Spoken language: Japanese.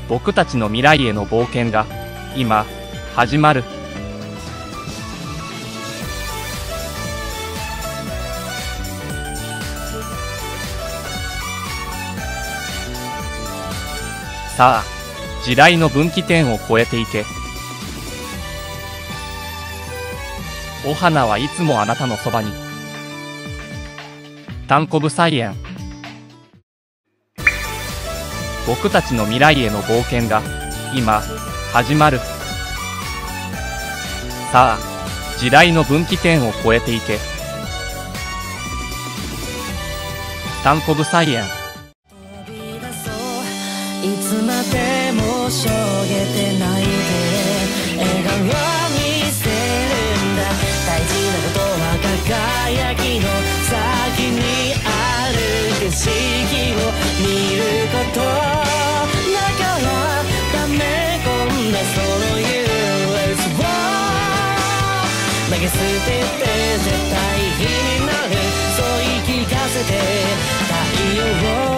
僕たちの未来への冒険が今始まる。さあ、時代の分岐点を越えていけ。お花はいつもあなたのそばに。タンコブサイエン。僕たちの未来への冒険が今始まる。さあ、時代の分岐点を越えていけ。タンコブサイエン。 いつまでもしょげてないで笑顔にせるんだ。大事なことは輝きの先にある景色を見ること。だから溜め込んだその憂鬱を投げ捨てて絶対になる。そう言い聞かせて太陽を